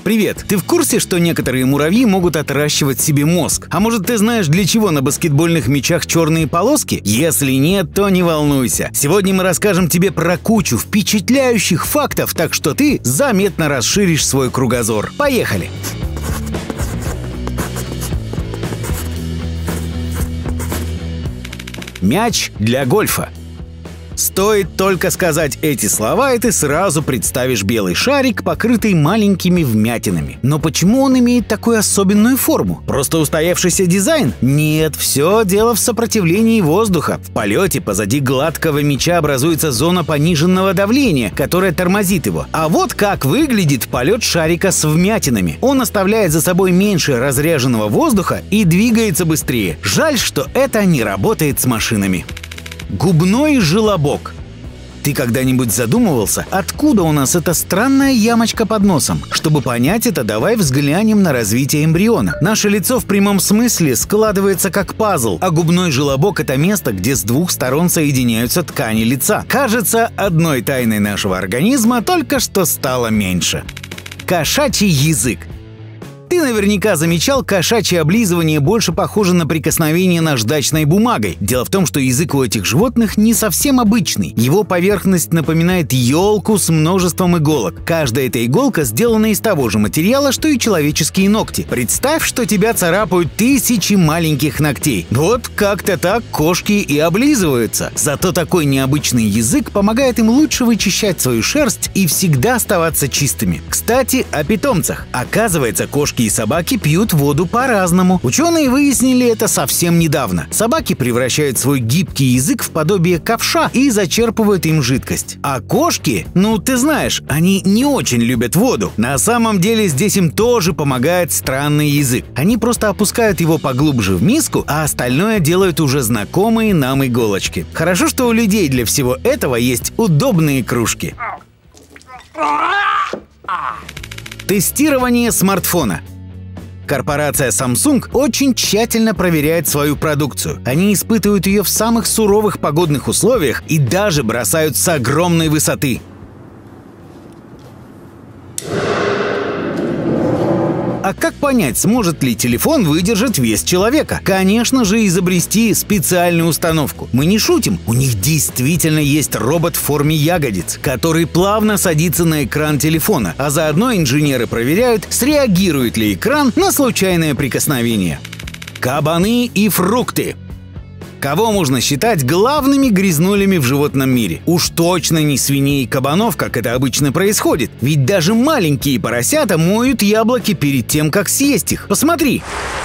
Привет! Ты в курсе, что некоторые муравьи могут отращивать себе мозг? А может, ты знаешь, для чего на баскетбольных мячах черные полоски? Если нет, то не волнуйся. Сегодня мы расскажем тебе про кучу впечатляющих фактов, так что ты заметно расширишь свой кругозор. Поехали! Мяч для гольфа. Стоит только сказать эти слова, и ты сразу представишь белый шарик, покрытый маленькими вмятинами. Но почему он имеет такую особенную форму? Просто устоявшийся дизайн? Нет, все дело в сопротивлении воздуха. В полете позади гладкого мяча образуется зона пониженного давления, которая тормозит его. А вот как выглядит полет шарика с вмятинами. Он оставляет за собой меньше разряженного воздуха и двигается быстрее. Жаль, что это не работает с машинами. Губной желобок. Ты когда-нибудь задумывался, откуда у нас эта странная ямочка под носом? Чтобы понять это, давай взглянем на развитие эмбриона. Наше лицо в прямом смысле складывается как пазл, а губной желобок – это место, где с двух сторон соединяются ткани лица. Кажется, одной тайной нашего организма только что стало меньше. Кошачий язык. Ты наверняка замечал, кошачье облизывание больше похоже на прикосновение наждачной бумагой. Дело в том, что язык у этих животных не совсем обычный. Его поверхность напоминает елку с множеством иголок. Каждая эта иголка сделана из того же материала, что и человеческие ногти. Представь, что тебя царапают тысячи маленьких ногтей. Вот как-то так кошки и облизываются. Зато такой необычный язык помогает им лучше вычищать свою шерсть и всегда оставаться чистыми. Кстати, о питомцах. Оказывается, кошки и собаки пьют воду по-разному. Ученые выяснили это совсем недавно. Собаки превращают свой гибкий язык в подобие ковша и зачерпывают им жидкость. А кошки, ты знаешь, они не очень любят воду. На самом деле здесь им тоже помогает странный язык. Они просто опускают его поглубже в миску, а остальное делают уже знакомые нам иголочки. Хорошо, что у людей для всего этого есть удобные кружки. Тестирование смартфона. Корпорация Samsung очень тщательно проверяет свою продукцию. Они испытывают ее в самых суровых погодных условиях и даже бросают с огромной высоты. А как понять, сможет ли телефон выдержать вес человека? Конечно же, изобрести специальную установку. Мы не шутим, у них действительно есть робот в форме ягодиц, который плавно садится на экран телефона, а заодно инженеры проверяют, среагирует ли экран на случайное прикосновение. Кабаны и фрукты. Кого можно считать главными грязнулями в животном мире? Уж точно не свиней и кабанов, как это обычно происходит. Ведь даже маленькие поросята моют яблоки перед тем, как съесть их. Посмотри!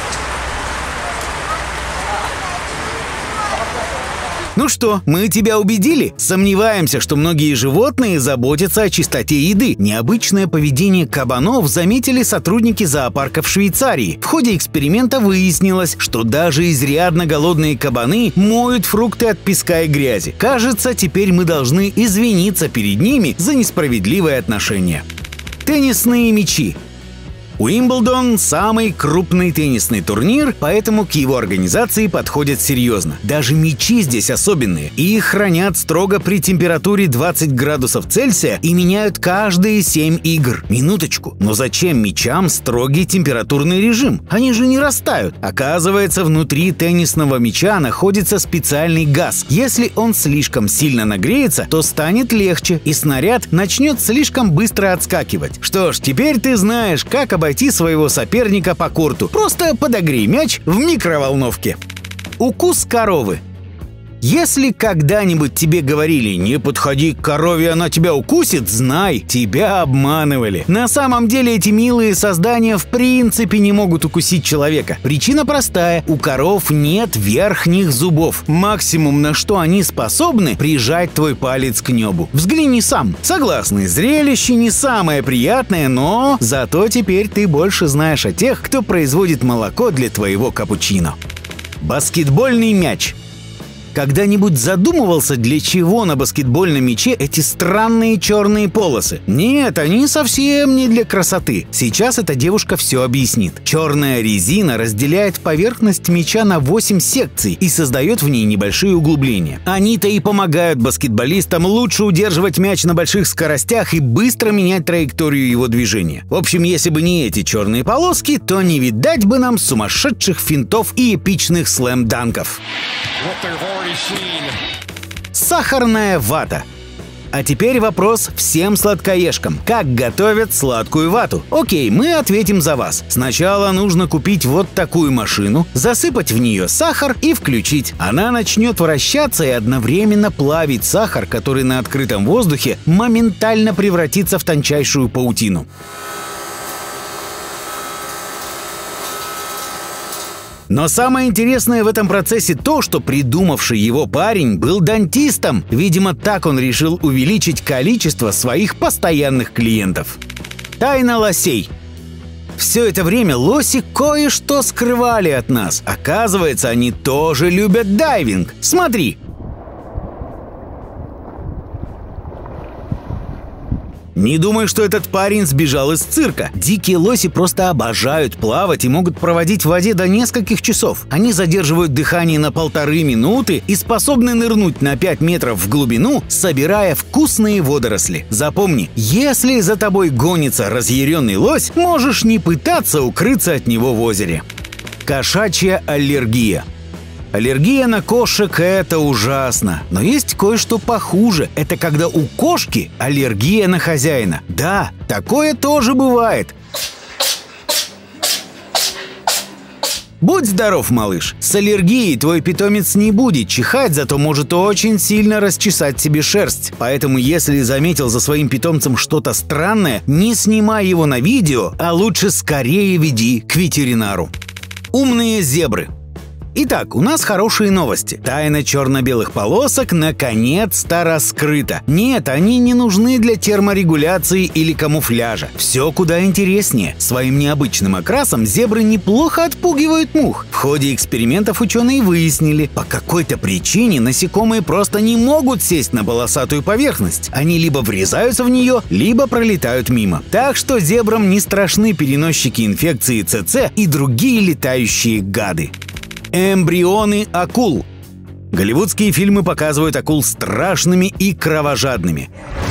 Ну что, мы тебя убедили? Сомневаемся, что многие животные заботятся о чистоте еды. Необычное поведение кабанов заметили сотрудники зоопарка в Швейцарии. В ходе эксперимента выяснилось, что даже изрядно голодные кабаны моют фрукты от песка и грязи. Кажется, теперь мы должны извиниться перед ними за несправедливое отношение. Теннисные мячи. Уимблдон – самый крупный теннисный турнир, поэтому к его организации подходят серьезно. Даже мячи здесь особенные. Их хранят строго при температуре 20 градусов Цельсия и меняют каждые 7 игр. Минуточку, но зачем мячам строгий температурный режим? Они же не растают. Оказывается, внутри теннисного мяча находится специальный газ. Если он слишком сильно нагреется, то станет легче, и снаряд начнет слишком быстро отскакивать. Что ж, теперь ты знаешь, как обойти своего соперника по корту. Просто подогрей мяч в микроволновке. Укус коровы. Если когда-нибудь тебе говорили «не подходи к корове, она тебя укусит», знай, тебя обманывали. На самом деле эти милые создания в принципе не могут укусить человека. Причина простая – у коров нет верхних зубов. Максимум, на что они способны – прижать твой палец к небу. Взгляни сам. Согласны, зрелище не самое приятное, но зато теперь ты больше знаешь о тех, кто производит молоко для твоего капучино. Баскетбольный мяч. Когда-нибудь задумывался, для чего на баскетбольном мяче эти странные черные полосы? Нет, они совсем не для красоты. Сейчас эта девушка все объяснит. Черная резина разделяет поверхность мяча на 8 секций и создает в ней небольшие углубления. Они-то и помогают баскетболистам лучше удерживать мяч на больших скоростях и быстро менять траекторию его движения. В общем, если бы не эти черные полоски, то не видать бы нам сумасшедших финтов и эпичных слэм-данков. Сахарная вата. А теперь вопрос всем сладкоежкам. Как готовят сладкую вату? Окей, мы ответим за вас. Сначала нужно купить вот такую машину, засыпать в нее сахар и включить. Она начнет вращаться и одновременно плавить сахар, который на открытом воздухе моментально превратится в тончайшую паутину. Но самое интересное в этом процессе то, что придумавший его парень был дантистом. Видимо, так он решил увеличить количество своих постоянных клиентов. Тайна лосей. Все это время лоси кое-что скрывали от нас. Оказывается, они тоже любят дайвинг. Смотри. Не думай, что этот парень сбежал из цирка. Дикие лоси просто обожают плавать и могут проводить в воде до нескольких часов. Они задерживают дыхание на 1,5 минуты и способны нырнуть на 5 метров в глубину, собирая вкусные водоросли. Запомни, если за тобой гонится разъяренный лось, можешь не пытаться укрыться от него в озере. Кошачья аллергия. Аллергия на кошек – это ужасно. Но есть кое-что похуже. Это когда у кошки аллергия на хозяина. Да, такое тоже бывает. Будь здоров, малыш. С аллергией твой питомец не будет чихать, зато может очень сильно расчесать себе шерсть. Поэтому, если заметил за своим питомцем что-то странное, не снимай его на видео, а лучше скорее веди к ветеринару. Умные зебры. Итак, у нас хорошие новости. Тайна черно-белых полосок наконец-то раскрыта. Нет, они не нужны для терморегуляции или камуфляжа. Все куда интереснее. Своим необычным окрасом зебры неплохо отпугивают мух. В ходе экспериментов ученые выяснили, по какой-то причине насекомые просто не могут сесть на полосатую поверхность. Они либо врезаются в нее, либо пролетают мимо. Так что зебрам не страшны переносчики инфекции ЦЦ и другие летающие гады. Эмбрионы акул. Голливудские фильмы показывают акул страшными и кровожадными.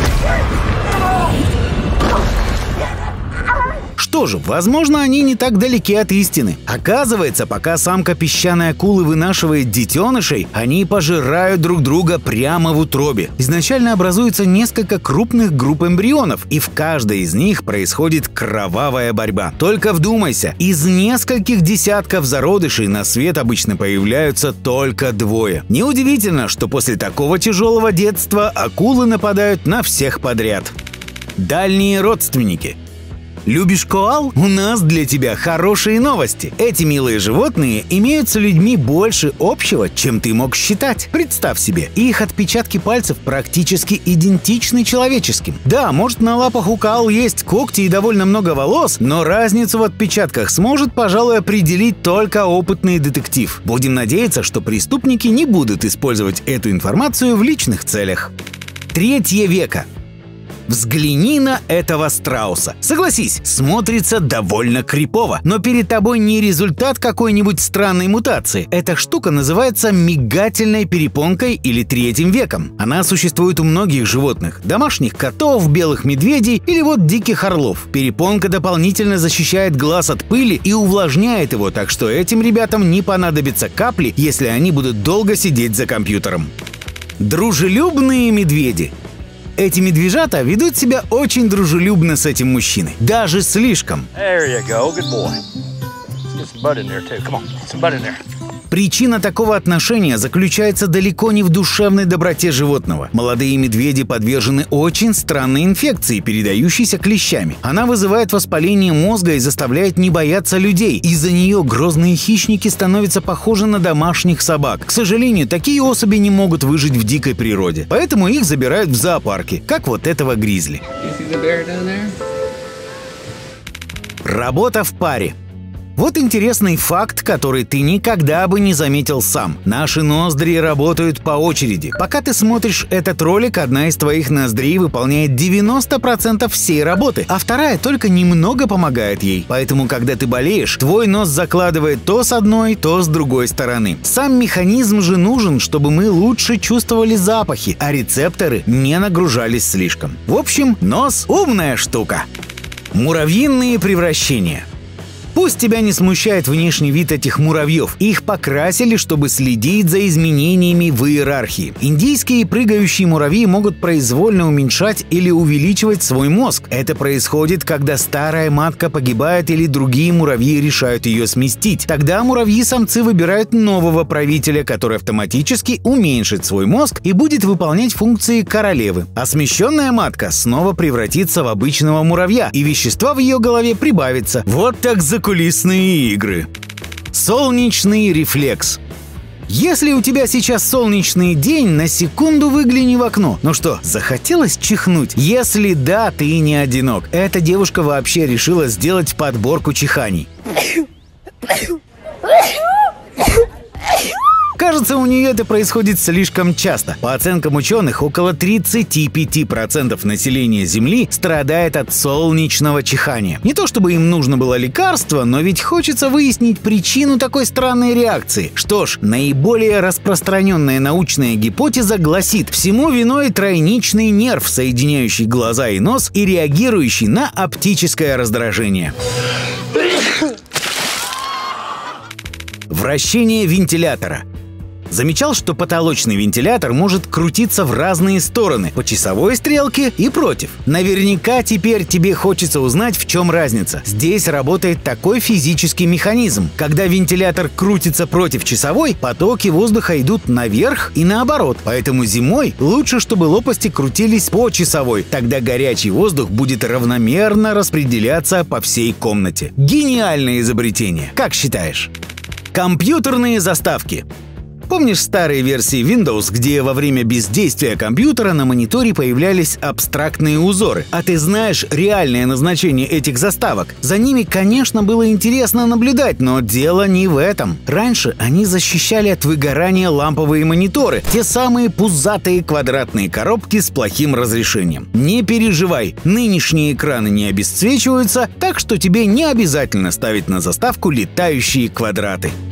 Что же, возможно, они не так далеки от истины. Оказывается, пока самка песчаной акулы вынашивает детенышей, они пожирают друг друга прямо в утробе. Изначально образуется несколько крупных групп эмбрионов, и в каждой из них происходит кровавая борьба. Только вдумайся, из нескольких десятков зародышей на свет обычно появляются только 2. Неудивительно, что после такого тяжелого детства акулы нападают на всех подряд. Дальние родственники. Любишь коал? У нас для тебя хорошие новости. Эти милые животные имеют с людьми больше общего, чем ты мог считать. Представь себе, их отпечатки пальцев практически идентичны человеческим. Да, может, на лапах у коал есть когти и довольно много волос, но разницу в отпечатках сможет, пожалуй, определить только опытный детектив. Будем надеяться, что преступники не будут использовать эту информацию в личных целях. 3 века. Взгляни на этого страуса. Согласись, смотрится довольно крипово, но перед тобой не результат какой-нибудь странной мутации. Эта штука называется мигательной перепонкой или 3 веком. Она существует у многих животных – домашних котов, белых медведей или вот диких орлов. Перепонка дополнительно защищает глаз от пыли и увлажняет его, так что этим ребятам не понадобятся капли, если они будут долго сидеть за компьютером. Дружелюбные медведи. Эти медвежата ведут себя очень дружелюбно с этим мужчиной. Даже слишком. Причина такого отношения заключается далеко не в душевной доброте животного. Молодые медведи подвержены очень странной инфекции, передающейся клещами. Она вызывает воспаление мозга и заставляет не бояться людей. Из-за нее грозные хищники становятся похожи на домашних собак. К сожалению, такие особи не могут выжить в дикой природе. Поэтому их забирают в зоопарки, как вот этого гризли. Работа в паре. Вот интересный факт, который ты никогда бы не заметил сам. Наши ноздри работают по очереди. Пока ты смотришь этот ролик, одна из твоих ноздрей выполняет 90% всей работы, а вторая только немного помогает ей. Поэтому, когда ты болеешь, твой нос закладывает то с одной, то с другой стороны. Сам механизм же нужен, чтобы мы лучше чувствовали запахи, а рецепторы не нагружались слишком. В общем, нос – умная штука. Муравьиные превращения. Пусть тебя не смущает внешний вид этих муравьев. Их покрасили, чтобы следить за изменениями в иерархии. Индийские прыгающие муравьи могут произвольно уменьшать или увеличивать свой мозг. Это происходит, когда старая матка погибает или другие муравьи решают ее сместить. Тогда муравьи-самцы выбирают нового правителя, который автоматически уменьшит свой мозг и будет выполнять функции королевы. А смещенная матка снова превратится в обычного муравья, и вещества в ее голове прибавится. Вот так закулисные игры. Солнечный рефлекс. Если у тебя сейчас солнечный день, на секунду выгляни в окно. Ну что, захотелось чихнуть? Если да, ты не одинок. Эта девушка вообще решила сделать подборку чиханий. Кажется, у нее это происходит слишком часто. По оценкам ученых, около 35% населения Земли страдает от солнечного чихания. Не то чтобы им нужно было лекарство, но ведь хочется выяснить причину такой странной реакции. Что ж, наиболее распространенная научная гипотеза гласит: всему виной тройничный нерв, соединяющий глаза и нос и реагирующий на оптическое раздражение. Вращение вентилятора. Замечал, что потолочный вентилятор может крутиться в разные стороны, по часовой стрелке и против. Наверняка теперь тебе хочется узнать, в чем разница. Здесь работает такой физический механизм. Когда вентилятор крутится против часовой, потоки воздуха идут наверх и наоборот. Поэтому зимой лучше, чтобы лопасти крутились по часовой. Тогда горячий воздух будет равномерно распределяться по всей комнате. Гениальное изобретение. Как считаешь? Компьютерные заставки. Помнишь старые версии Windows, где во время бездействия компьютера на мониторе появлялись абстрактные узоры? А ты знаешь реальное назначение этих заставок? За ними, конечно, было интересно наблюдать, но дело не в этом. Раньше они защищали от выгорания ламповые мониторы, те самые пузатые квадратные коробки с плохим разрешением. Не переживай, нынешние экраны не обесцвечиваются, так что тебе не обязательно ставить на заставку летающие квадраты.